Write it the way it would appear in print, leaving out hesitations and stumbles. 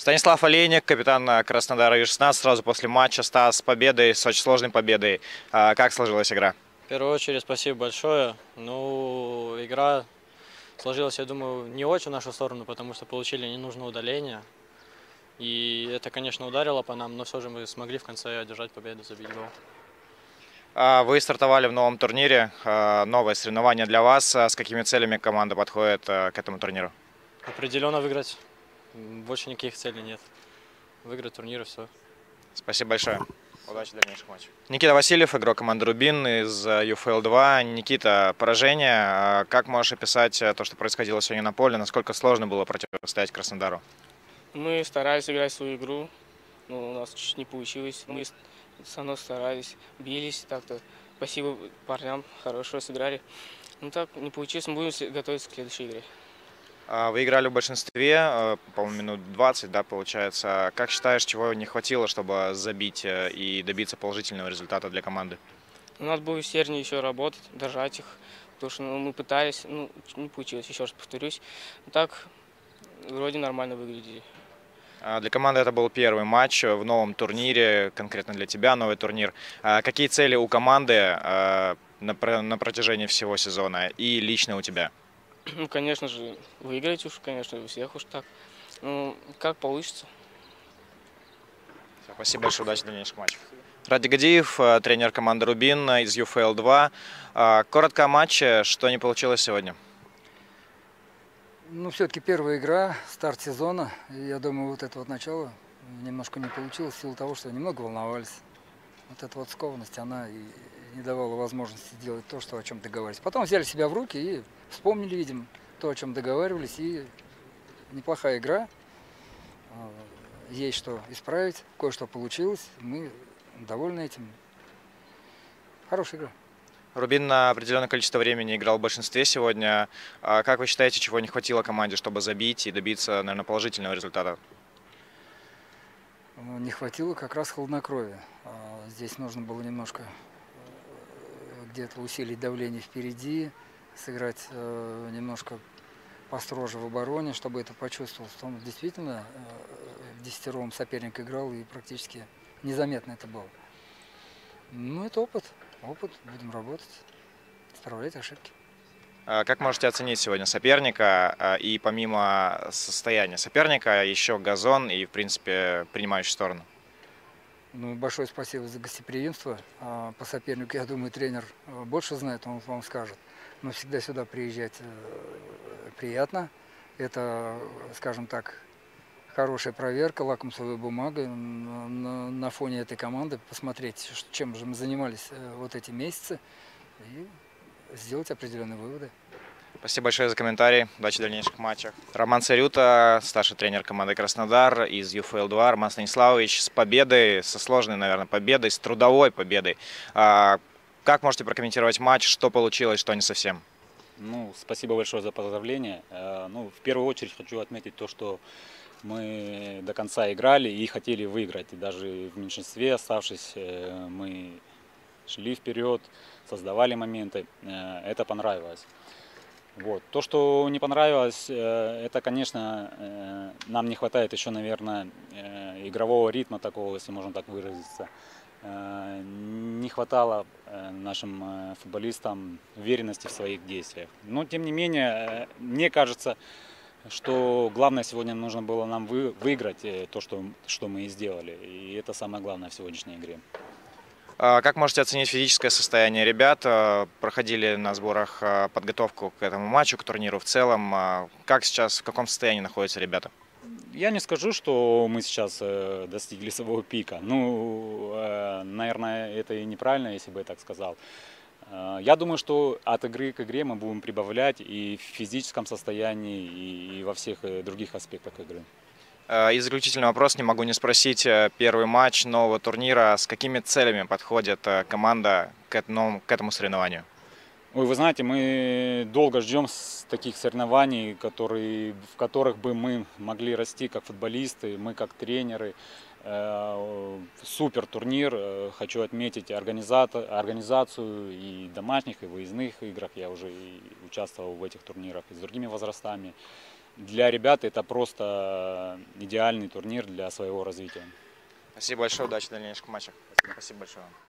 Станислав Олейник, капитан Краснодара Ю-16, сразу после матча. Стас, с победой, с очень сложной победой. Как сложилась игра? В первую очередь спасибо большое. Ну, игра сложилась, я думаю, не очень в нашу сторону, потому что получили ненужное удаление. И это, конечно, ударило по нам, но все же мы смогли в конце одержать победу, забить гол. Вы стартовали в новом турнире, новое соревнование для вас. С какими целями команда подходит к этому турниру? Определенно выиграть. Больше никаких целей нет. Выиграть турнир и все. Спасибо большое. Удачи в дальнейших матчах. Никита Васильев, игрок команды «Рубин» из ЮФЛ-2. Никита, поражение. Как можешь описать то, что происходило сегодня на поле? Насколько сложно было противостоять Краснодару? Мы старались играть свою игру, но у нас чуть не получилось. Мы все равно старались, бились так-то. Спасибо парням, хорошо сыграли. Ну так, не получилось, мы будем готовиться к следующей игре. Вы играли в большинстве, по-моему, минут 20, да, получается. Как считаешь, чего не хватило, чтобы забить и добиться положительного результата для команды? Надо было усерднее еще работать, держать их, потому что мы пытались, не получилось, еще раз повторюсь. Так, вроде нормально выглядели. Для команды это был первый матч в новом турнире, конкретно для тебя новый турнир. Какие цели у команды на протяжении всего сезона и лично у тебя? Ну, конечно же, выиграть уж, конечно, у всех уж так. Ну, как получится. Спасибо большое, удачи в дальнейших матчах. Ради Гадиев, тренер команды «Рубин» из ЮФЛ-2. Коротко о матче, что не получилось сегодня? Ну, все-таки первая игра, старт сезона. И я думаю, вот это вот начало немножко не получилось в силу того, что немного волновались. Вот эта вот скованность, она и не давала возможности делать то, что о чем договаривались. Потом взяли себя в руки и вспомнили, видимо, то, о чем договаривались. И неплохая игра. Есть что исправить, кое-что получилось. Мы довольны этим. Хорошая игра. «Рубин» на определенное количество времени играл в большинстве сегодня. Как вы считаете, чего не хватило команде, чтобы забить и добиться, наверное, положительного результата? Не хватило как раз хладнокровия. Здесь нужно было немножко где-то усилить давление впереди, сыграть немножко построже в обороне, чтобы это почувствовалось. Он действительно в десятером соперник играл, и практически незаметно это было. Ну, это опыт. Опыт. Будем работать, исправлять ошибки. Как можете оценить сегодня соперника и помимо состояния соперника еще газон и, в принципе, принимающую сторону? Ну, большое спасибо за гостеприимство. По сопернику, я думаю, тренер больше знает, он вам скажет. Но всегда сюда приезжать приятно. Это, скажем так, хорошая проверка, лакмусовая бумага на фоне этой команды. Посмотреть, чем же мы занимались вот эти месяцы и сделать определенные выводы. Спасибо большое за комментарий. Удачи в дальнейших матчах. Роман Царюта, старший тренер команды «Краснодар» из ЮФЛ-2. Роман Станиславович, с победой, со сложной, наверное, победой, с трудовой победой. Как можете прокомментировать матч? Что получилось, что не совсем? Ну, спасибо большое за поздравления. Ну, в первую очередь хочу отметить то, что мы до конца играли и хотели выиграть. И даже в меньшинстве, оставшись, мы шли вперед, создавали моменты. Это понравилось. Вот. То, что не понравилось, это, конечно, нам не хватает еще, наверное, игрового ритма такого, если можно так выразиться. Не хватало нашим футболистам уверенности в своих действиях. Но, тем не менее, мне кажется, что главное сегодня нужно было нам выиграть то, что мы и сделали. И это самое главное в сегодняшней игре. Как можете оценить физическое состояние ребят? Проходили на сборах подготовку к этому матчу, к турниру в целом. Как сейчас, в каком состоянии находятся ребята? Я не скажу, что мы сейчас достигли своего пика. Ну, наверное, это и неправильно, если бы я так сказал. Я думаю, что от игры к игре мы будем прибавлять и в физическом состоянии, и во всех других аспектах игры. И заключительный вопрос, не могу не спросить. Первый матч нового турнира. С какими целями подходит команда к этому соревнованию? Ой, вы знаете, мы долго ждем таких соревнований, в которых бы мы могли расти как футболисты, мы как тренеры. Супер турнир. Хочу отметить организацию и домашних, и выездных играх. Я уже участвовал в этих турнирах и с другими возрастами. для ребят это просто идеальный турнир для своего развития. Спасибо большое, удачи в дальнейших матчах. Спасибо большое.